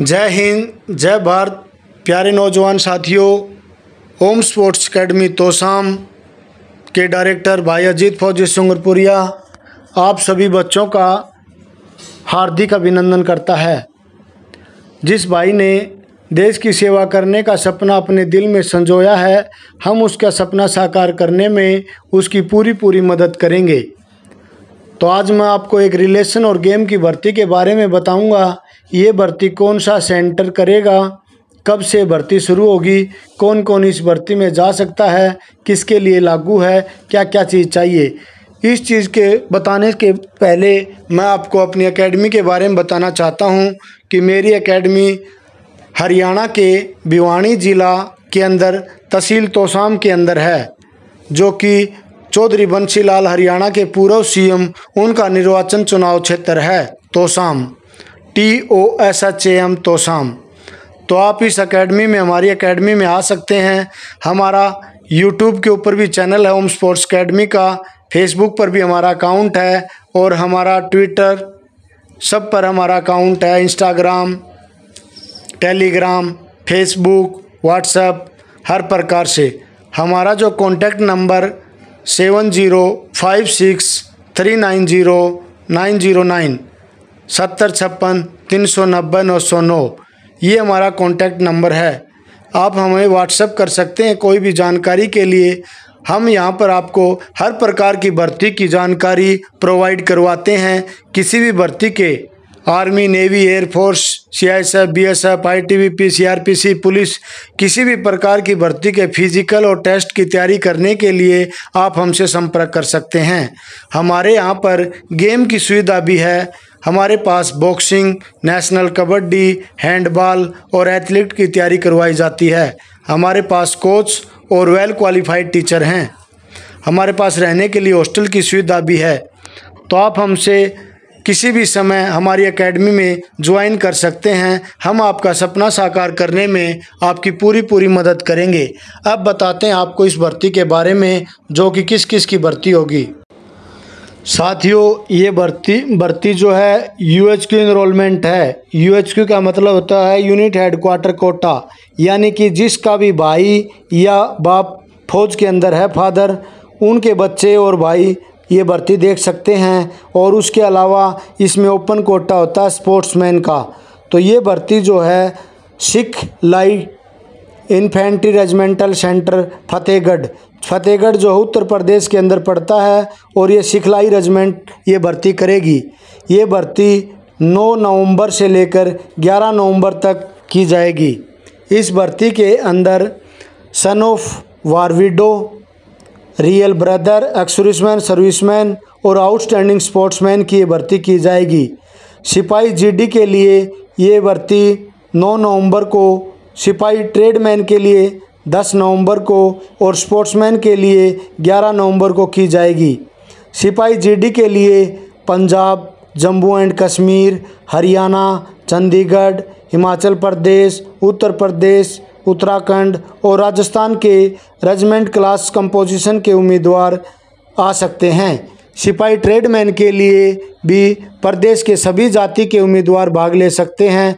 जय हिंद, जय भारत। प्यारे नौजवान साथियों, ओम स्पोर्ट्स एकेडमी तोसाम के डायरेक्टर भाई अजीत फौजी सुंगरपुरिया आप सभी बच्चों का हार्दिक अभिनंदन करता है। जिस भाई ने देश की सेवा करने का सपना अपने दिल में संजोया है, हम उसका सपना साकार करने में उसकी पूरी मदद करेंगे। तो आज मैं आपको एक रिलेशन और गेम की भर्ती के बारे में बताऊंगा। ये भर्ती कौन सा सेंटर करेगा, कब से भर्ती शुरू होगी, कौन कौन इस भर्ती में जा सकता है, किसके लिए लागू है, क्या क्या चीज़ चाहिए। इस चीज़ के बताने के पहले मैं आपको अपनी एकेडमी के बारे में बताना चाहता हूँ कि मेरी एकेडमी हरियाणा के भिवानी ज़िला के अंदर तहसील तोसाम के अंदर है, जो कि चौधरी बंसीलाल हरियाणा के पूर्व सीएम उनका निर्वाचन चुनाव क्षेत्र है तोसाम, TOSHAM तोसाम। तो आप इस एकेडमी में, हमारी एकेडमी में आ सकते हैं। हमारा यूट्यूब के ऊपर भी चैनल है ओम स्पोर्ट्स एकेडमी का, फेसबुक पर भी हमारा अकाउंट है और हमारा ट्विटर सब पर हमारा अकाउंट है, इंस्टाग्राम, टेलीग्राम, फेसबुक, व्हाट्सएप, हर प्रकार से। हमारा जो कॉन्टैक्ट नंबर 7056390909 7056 390 909 ये हमारा कॉन्टैक्ट नंबर है। आप हमें व्हाट्सएप कर सकते हैं कोई भी जानकारी के लिए। हम यहाँ पर आपको हर प्रकार की भर्ती की जानकारी प्रोवाइड करवाते हैं। किसी भी भर्ती के army, navy, air force, CISF, BSF, ITBP, CRPC, police, किसी भी प्रकार की भर्ती के फिजिकल और टेस्ट की तैयारी करने के लिए आप हमसे संपर्क कर सकते हैं। हमारे यहाँ पर गेम की सुविधा भी है। हमारे पास बॉक्सिंग, नेशनल कबड्डी, हैंडबॉल और एथलीट की तैयारी करवाई जाती है। हमारे पास कोच और वेल क्वालिफाइड टीचर हैं। हमारे पास रहने के लिए हॉस्टल की सुविधा भी है। तो आप हमसे किसी भी समय हमारी एकेडमी में ज्वाइन कर सकते हैं। हम आपका सपना साकार करने में आपकी पूरी मदद करेंगे। अब बताते हैं आपको इस भर्ती के बारे में, जो कि किस किस की भर्ती होगी। साथियों, ये भर्ती जो है UHQ इनरोलमेंट है। UHQ का मतलब होता है यूनिट हेडक्वार्टर कोटा, यानी कि जिसका भी भाई या बाप फौज के अंदर है, फादर, उनके बच्चे और भाई ये भर्ती देख सकते हैं। और उसके अलावा इसमें ओपन कोटा होता है स्पोर्ट्समैन का। तो ये भर्ती जो है Sikh light infantry regimental centre Fatehgarh जो उत्तर प्रदेश के अंदर पड़ता है, और ये सिखलाई रेजिमेंट ये भर्ती करेगी। ये भर्ती 9 नवंबर से लेकर 11 नवंबर तक की जाएगी। इस भर्ती के अंदर son of war widow, real brother, ex serviceman और आउटस्टैंडिंग स्पोर्ट्समैन की भर्ती की जाएगी। सिपाही GD के लिए ये भर्ती 9 नवंबर को, सिपाही ट्रेडमैन के लिए 10 नवंबर को और स्पोर्ट्समैन के लिए 11 नवंबर को की जाएगी। सिपाही GD के लिए पंजाब, जम्मू एंड कश्मीर, हरियाणा, चंडीगढ़, हिमाचल प्रदेश, उत्तर प्रदेश, उत्तराखंड और राजस्थान के रेजिमेंट क्लास कंपोजिशन के उम्मीदवार आ सकते हैं। सिपाही ट्रेडमैन के लिए भी प्रदेश के सभी जाति के उम्मीदवार भाग ले सकते हैं।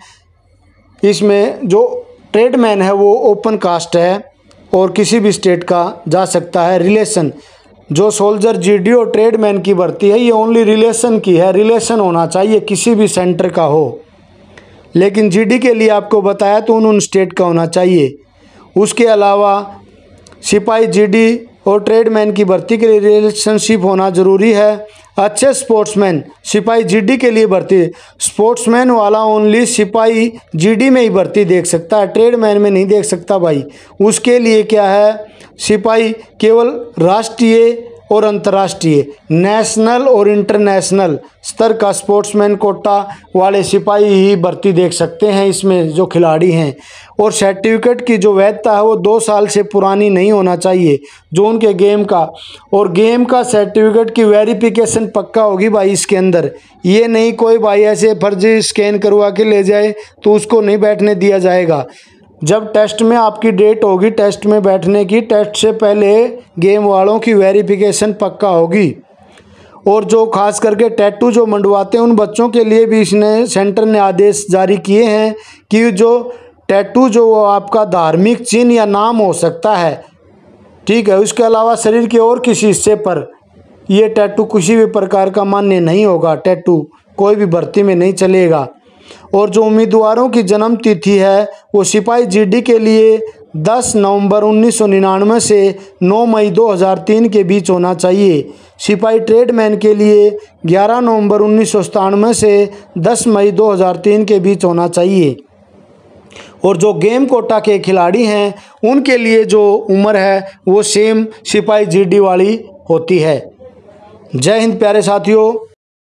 इसमें जो ट्रेडमैन है वो ओपन कास्ट है और किसी भी स्टेट का जा सकता है। रिलेशन, जो सोल्जर GD और ट्रेडमैन की भर्ती है, ये ओनली रिलेशन की है। रिलेशन होना चाहिए, किसी भी सेंटर का हो। लेकिन GD के लिए आपको बताया तो उन स्टेट का होना चाहिए। उसके अलावा सिपाही GD और ट्रेडमैन की भर्ती के लिए रिलेशनशिप होना ज़रूरी है। अच्छे स्पोर्ट्समैन, सिपाही GD के लिए भर्ती, स्पोर्ट्समैन वाला ओनली सिपाही GD में ही भर्ती देख सकता है, ट्रेडमैन में नहीं देख सकता भाई। उसके लिए क्या है, सिपाही केवल राष्ट्रीय और अंतर्राष्ट्रीय, नेशनल और इंटरनेशनल स्तर का स्पोर्ट्समैन कोटा वाले सिपाही ही भर्ती देख सकते हैं इसमें जो खिलाड़ी हैं। और सर्टिफिकेट की जो वैधता है वो 2 साल से पुरानी नहीं होना चाहिए, जो उनके गेम का, और गेम का सर्टिफिकेट की वेरिफिकेशन पक्का होगी भाई इसके अंदर। ये नहीं कोई भाई ऐसे फर्जी स्कैन करवा के ले जाए तो उसको नहीं बैठने दिया जाएगा। जब टेस्ट में आपकी डेट होगी टेस्ट में बैठने की, टेस्ट से पहले गेम वालों की वेरिफिकेशन पक्का होगी। और जो खास करके टैटू जो मंडवाते हैं उन बच्चों के लिए भी इसने सेंटर ने आदेश जारी किए हैं कि जो टैटू जो वो आपका धार्मिक चिन्ह या नाम हो सकता है, ठीक है। उसके अलावा शरीर के और किसी हिस्से पर ये टैटू किसी भी प्रकार का मान्य नहीं होगा। टैटू कोई भी भर्ती में नहीं चलेगा। और जो उम्मीदवारों की जन्म तिथि है वो सिपाही जीडी के लिए 10 नवंबर 1999 से 9 मई 2003 के बीच होना चाहिए। सिपाही ट्रेडमैन के लिए 11 नवंबर 1997 से 10 मई 2003 के बीच होना चाहिए। और जो गेम कोटा के खिलाड़ी हैं उनके लिए जो उम्र है वो सेम सिपाही जीडी वाली होती है। जय हिंद प्यारे साथियों।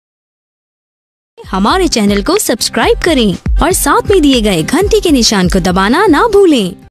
हमारे चैनल को सब्सक्राइब करें और साथ में दिए गए घंटी के निशान को दबाना ना भूलें।